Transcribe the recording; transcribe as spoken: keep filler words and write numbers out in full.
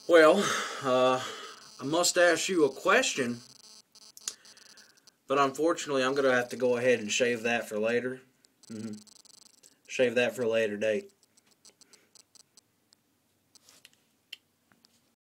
Well, uh, I must ask you a question, but unfortunately I'm going to have to go ahead and shave that for later. Mm-hmm. Shave that for a later date.